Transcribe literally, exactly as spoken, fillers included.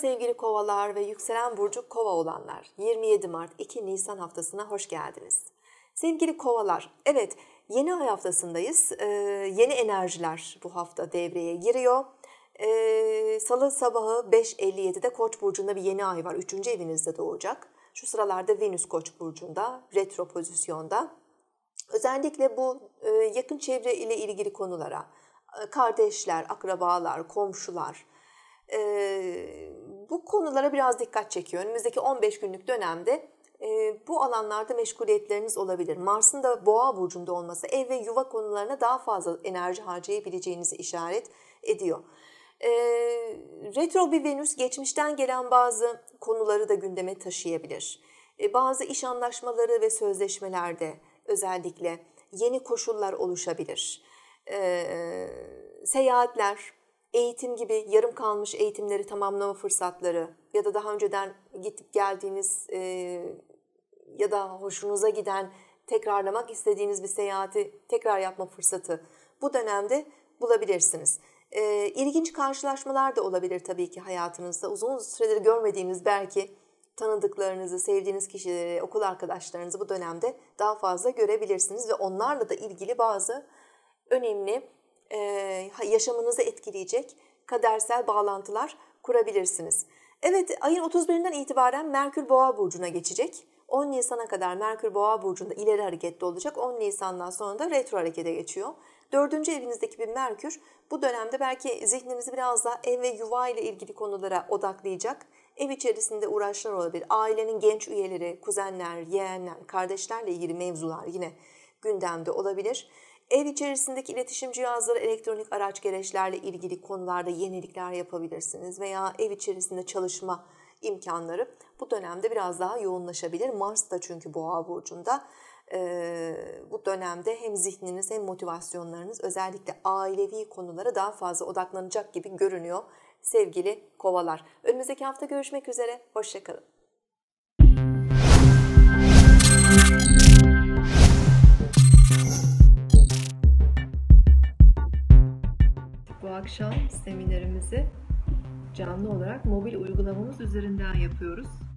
sevgili kovalar ve yükselen burcu kova olanlar. yirmi yedi Mart iki Nisan haftasına hoş geldiniz. Sevgili kovalar, evet yeni ay haftasındayız. Ee, yeni enerjiler bu hafta devreye giriyor. Ee, Salı sabahı beş elli yedide Koç burcunda bir yeni ay var. Üçüncü evinizde doğacak. Şu sıralarda Venüs Koç burcunda, retro pozisyonda. Özellikle bu e, yakın çevre ile ilgili konulara, e, kardeşler, akrabalar, komşular, e, bu konulara biraz dikkat çekiyor. Önümüzdeki on beş günlük dönemde e, bu alanlarda meşguliyetleriniz olabilir. Mars'ın da Boğa burcunda olması ev ve yuva konularına daha fazla enerji harcayabileceğinizi işaret ediyor. E, retro bir Venüs geçmişten gelen bazı konuları da gündeme taşıyabilir. E, bazı iş anlaşmaları ve sözleşmelerde özellikle yeni koşullar oluşabilir. Ee, seyahatler, eğitim gibi yarım kalmış eğitimleri tamamlama fırsatları ya da daha önceden gidip geldiğiniz e, ya da hoşunuza giden tekrarlamak istediğiniz bir seyahati tekrar yapma fırsatı bu dönemde bulabilirsiniz. Ee, ilginç karşılaşmalar da olabilir tabii ki hayatınızda. Uzun süredir görmediğiniz belki tanıdıklarınızı, sevdiğiniz kişileri, okul arkadaşlarınızı bu dönemde daha fazla görebilirsiniz ve onlarla da ilgili bazı önemli e, yaşamınızı etkileyecek kadersel bağlantılar kurabilirsiniz. Evet, ayın otuz birinden itibaren Merkür Boğa burcuna geçecek. on Nisan'a kadar Merkür Boğa burcunda ileri hareketli olacak. on Nisan'dan sonra da retro harekete geçiyor. Dördüncü evinizdeki bir Merkür bu dönemde belki zihninizi biraz daha ev ve yuva ile ilgili konulara odaklayacak. Ev içerisinde uğraşlar olabilir. Ailenin genç üyeleri, kuzenler, yeğenler, kardeşlerle ilgili mevzular yine gündemde olabilir. Ev içerisindeki iletişim cihazları, elektronik araç gereçlerle ilgili konularda yenilikler yapabilirsiniz. Veya ev içerisinde çalışma imkanları bu dönemde biraz daha yoğunlaşabilir. Mars da çünkü Boğa burcunda. Ee, bu dönemde hem zihniniz hem motivasyonlarınız özellikle ailevi konulara daha fazla odaklanacak gibi görünüyor sevgili kovalar. Önümüzdeki hafta görüşmek üzere, hoşça kalın. Bu akşam seminerimizi canlı olarak mobil uygulamamız üzerinden yapıyoruz.